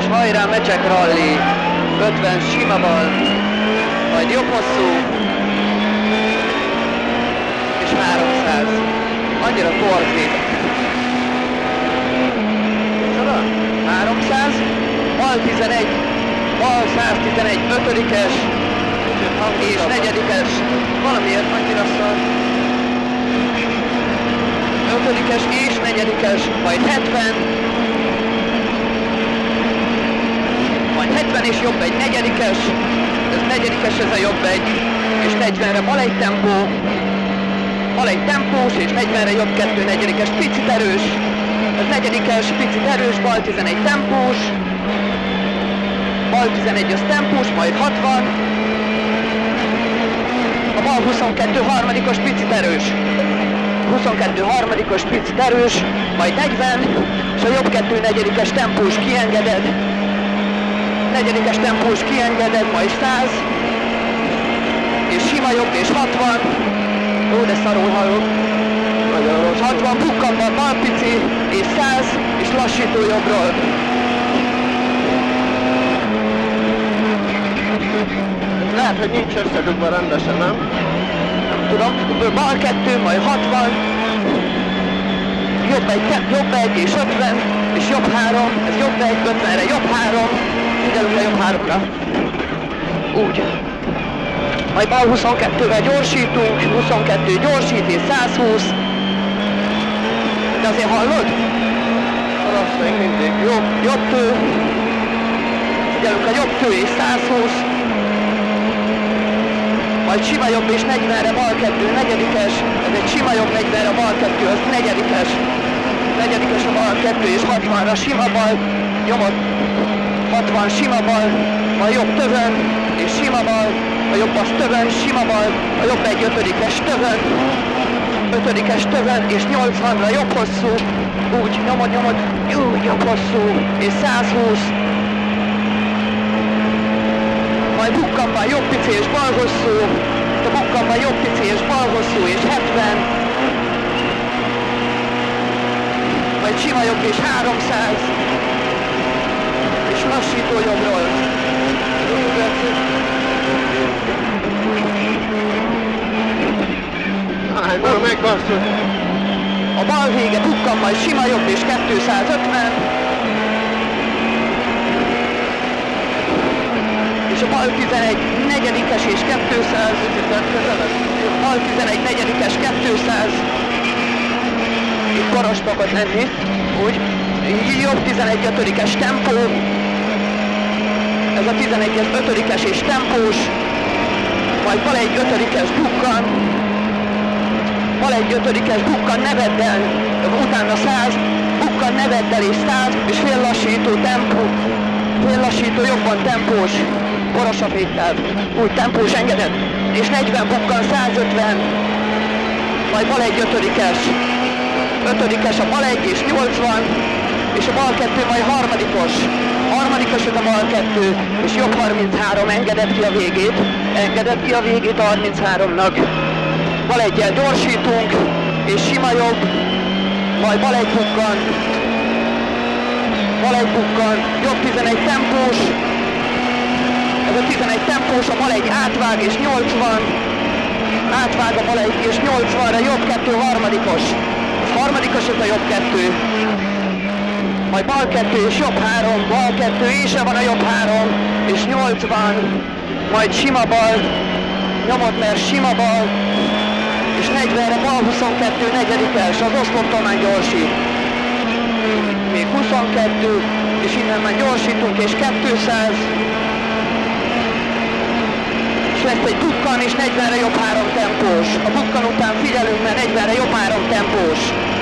hajrá, Mecsek Rally, 50 sima bal, majd jobb hosszú, és 300, annyira torzít. Micsoda? 300, bal 11, bal 111, 5-es, és 4-es, valamiért annyira szar. 5-es és 4-es, majd 70, majd 70 és jobb egy 4-es, ez 4-es, ez a jobb egy, és 40-re bal egy tempó, bal egy tempós, és 40-re jobb 2 4-es, picit erős, ez 4-es, picit erős, bal 11 tempós, bal 11 az tempós, majd 60, a bal 22 harmadikos picit erős, 22 harmadikos picit erős, majd 40, és a jobb 2 4-es tempós kiengeded, 4-es tempós kiengeded, majd 100, és sima jobb, és 60, ó, de szarul hallok, 60 bukkanban bal pici, és 100, és lassító jobbról. Lehet, hogy nincs összedugva rendesen, nem? Nem tudom, bal 2, majd 60, jobb egy és 50, és jobb 3, ez jobb egy, 50-re jobb 3, figyelünk a jobb 3-ra. Úgy. Majd bal 22-vel gyorsítunk, 22 gyorsít és 120. De azért hallod? Rossz még mindig. Jobb tő. Figyelünk a jobb tő és 120. Majd sima jobb és 40-re bal 2, 4-es. Ez egy sima jobb 40-re bal 2, az 4-es. 4-es a bal 2 és 60-ra sima bal. Nyomod. 60 sima bal, a jobb tövön és sima bal, a jobb az tövön, sima bal, a jobb egy 5-es tövön, 5-es tövön és 80-ra jobb hosszú, úgy nyomod, úgy jobb hosszú és 120, majd bukkanban jobb pici és bal hosszú, a bukkanban jobb pici és bal hosszú és 70, majd sima jobb és 300, és lassító jobbról. Már megbasszod. A bal vége bukkan, majd sima jobb és 250. És a bal 11 4-es és 200. Bal 11 4-es 200. Itt koros szokott lenni. Úgy. Jobb 11 5-es tempó. Ez a 11-es 5-es és tempós. Majd bal egy 5-es bukkan. Bal egy 5-es bukkan, ne vedd el. Utána 100. Bukkan, ne vedd el és 100. És fél lassító tempó. Fél lassító jobban tempós. Koros a fékkel. Úgy tempós engedett. És 40 bukkan, 150. Majd bal egy 5-es. 5-es a bal egy és 80. És a bal 2 majd harmadikos. Harmadikos ez a bal 2, és jobb 33, engedett ki a végét. Engedett ki a végét 33-nak. Bal egyel gyorsítunk, és sima jobb. Majd bal egy bukkan. Bal egy bukkan. Jobb 11 tempós. Ez a 11 tempós, a bal egy átvág és 80. Átvág a bal egy és 80-ra, jobb 2 harmadikos. Harmadikos ez a jobb 2. Majd bal 2 és jobb 3, bal 2 és van a jobb 3, és 80, majd sima bal, nyomod mert sima bal, és 40-re bal 22, 4-es, az oszloptól már gyorsít. Még 22, és innen már gyorsítunk, és 200, és lesz egy bukkan, és 40-re jobb 3 tempós. A bukkan után figyelünk, mert 40-re jobb 3 tempós.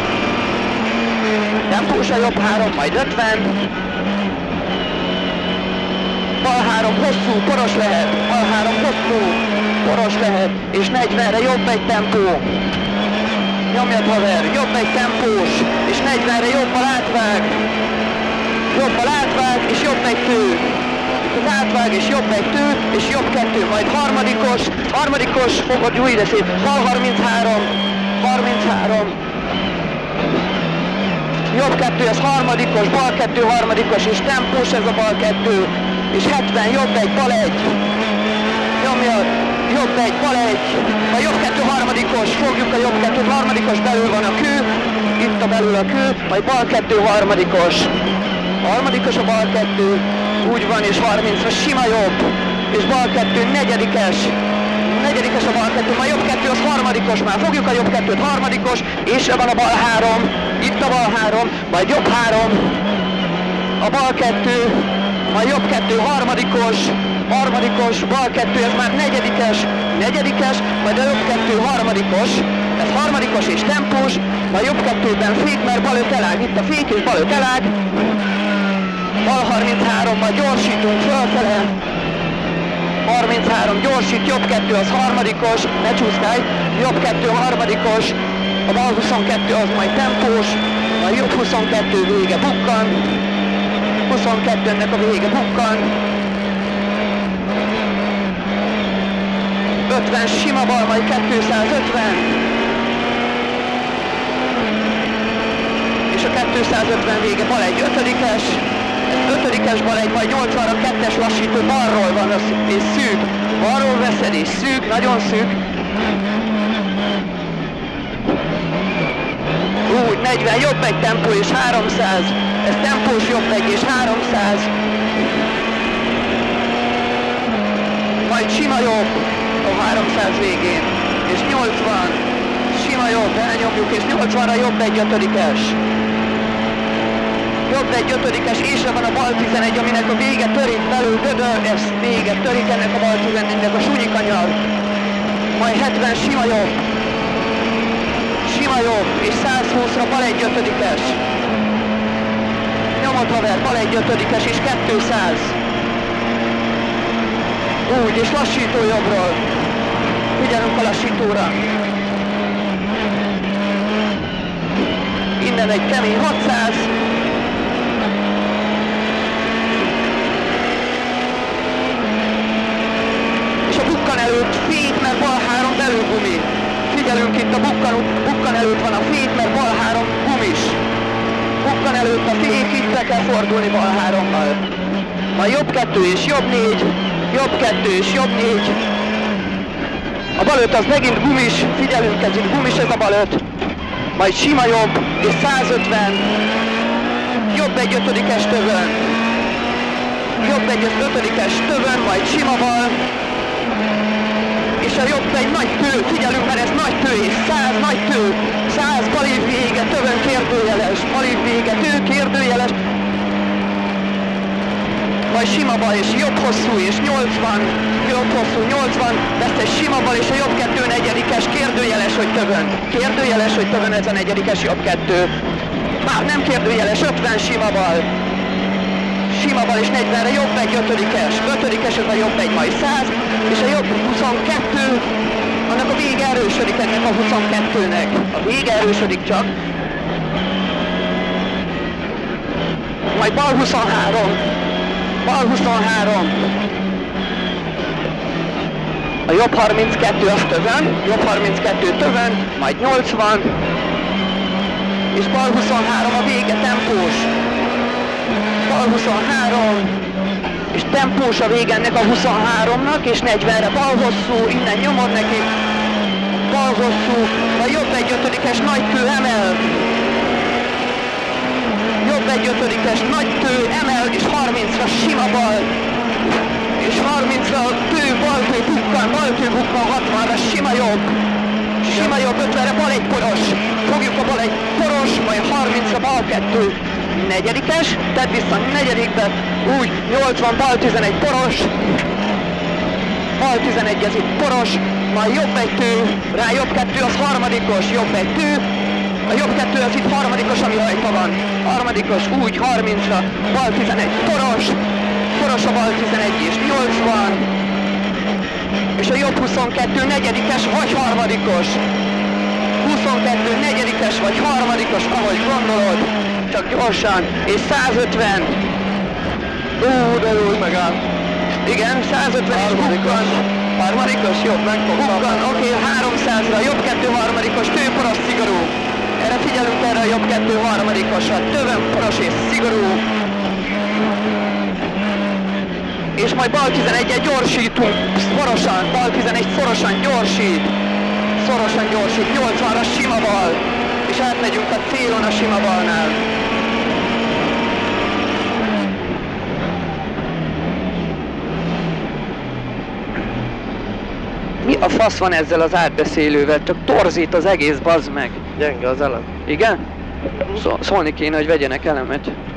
Tempós a jobb 3, majd 50. Bal 3 hosszú, poros lehet. Bal 3 hosszú, poros lehet. És 40-re jobb egy tempó. Nyomjad haver, jobb egy tempós. És 40-re jobbal átvág. Jobbal átvág, és jobb egy tő. Az átvág, és jobb egy tő, és jobb 2, majd harmadikos. Harmadikos, fogod, jó ide szép. Bal 33. 33. jobb 2, ez harmadikos, bal 2, harmadikos, és tempós ez a bal 2, és 70, jobb 1, bal 1, nyomja, jobb 1, bal 1, a jobb 2, harmadikos, fogjuk a jobb 2, harmadikos, belül van a kő, itt a belül a kő, majd bal 2, harmadikos, harmadikos a bal 2, úgy van, és 30-as, sima jobb, és bal 2, negyedikes, negyedikes a bal 2, majd jobb 2 az harmadikos, már fogjuk a jobb 2-t, harmadikos, és van a bal 3, itt a bal 3, majd jobb 3, a bal 2, majd jobb 2, harmadikos, harmadikos, bal 2, ez már negyedikes, negyedikes, majd a jobb 2, harmadikos, ez harmadikos és tempós, majd jobb 2-ben fék, mert bal 5 elág, itt a fék és bal 5 elág, bal 33, majd gyorsítunk fölfele, 33, gyorsít, jobb 2 az harmadikos, ne csúszkálj, jobb 2 harmadikos, a bal 22 az majd tempós, a jobb 22 vége bukkan, 22-nek a vége bukkan, 50 sima bal, majd 250, és a 250 vége bal egy ötödikes, ötödikes bal egy, majd 80-ra 2-es lassító, balról van és szűk, balról veszed és szűk, nagyon szűk, úgy 40, jobb egy tempó és 300, ez tempós jobb egy és 300, majd sima jobb a 300 végén, és 80, sima jobb, elnyomjuk, és 80-ra jobb egy ötödikes. Jobb egy ötödikes, és van a bal 11, aminek a vége törik belül, dödör, ez vége törik ennek a bal 11-nek a súnyi kanyar. Majd 70 sima jobb, és 120-ra bal egy ötödikes. Nyomod haver, bal egy ötödikes, és 200. Úgy, és lassító jobbról. Figyelünk a lassítóra. Innen egy kemény 600. És a bukkan előtt fék, mert bal 3 belül gumi. Figyelünk, itt a bukkan előtt van a fék, mert bal 3 gumis. Bukkan előtt a fék, itt be kell fordulni bal 3-mal. Majd jobb 2 és jobb 4, jobb 2 és jobb 4. A bal 5 az megint gumis, figyelünk, ez itt gumis ez a bal 5. Majd sima jobb, és 150. Jobb egy ötödikes tövön. Jobb egy ötödikes tövön, majd sima bal. És a jobb egy nagy tő, figyelünk, mert ez nagy tő, és 100 nagy tő. 100 balív vége, tövön kérdőjeles, balív vége, tő kérdőjeles. Majd sima bal, és jobb hosszú, és 80, jobb hosszú, 80, lesz egy sima bal, és a jobb 2 negyedikes, kérdőjeles, hogy tövön. Kérdőjeles, hogy tövön ez a negyedikes jobb 2. Már nem kérdőjeles, 50 sima bal. Sima bal, és 40-re jobb egy ötödikes. Ötödikes ez a jobb egy, majd 100, és a jobb 22, annak a vége erősödik ennek a 22-nek. A vége erősödik csak. Majd bal 23. Bal 23. A jobb 32 az tövön, jobb 32 tövön, majd 80, és bal 23 a vége tempós. Bal 23, és tempós a vége ennek a 23-nak, és 40-re bal hosszú, innen nyomod neki, bal hosszú, a jobb egy ötödikes nagy tő emel. Jobb egy ötödikes nagy tő emel, és 30-ra sima bal. És 30-ra tő, bal tő bukkan, 60-ra sima jobb. Sima jobb, 50-re bal egy poros. Fogjuk a bal egy poros, majd 30-ra bal 2. Negyedikes, tedd vissza negyedikbe, úgy 80, bal 11 poros. Bal 11 ez itt poros, majd jobb egy tő, rá jobb 2 az harmadikos, jobb egy tő. A jobb 2 az itt harmadikos, ami rajta van. Harmadikos, úgy 30-ra, bal 11 poros. Poros a bal 11 és 80. És a jobb 22 negyedikes vagy harmadikos. 22 negyedikes vagy harmadikos, ahogy gondolod. Csak gyorsan. És 150. De jó, hogy megállt. Igen, 150 és bukkan. Harmadikos, jobb, megfogtam. Bukkan, oké, 300-ra, jobb 2 harmadikos, tőporos szigorú. Erre figyelünk, erre a jobb 2, harmadikosat, tövön poros és szigorú. És majd bal 11-et gyorsítunk, szorosan, bal 11 szorosan gyorsít. Szorosan gyorsít, 80-ra sima bal, és átmegyünk a célon a sima balnál. Mi a fasz van ezzel az átbeszélővel? Csak torzít az egész, bazd meg. Gyenge az elem. Igen? Szólni kéne, hogy vegyenek elemet.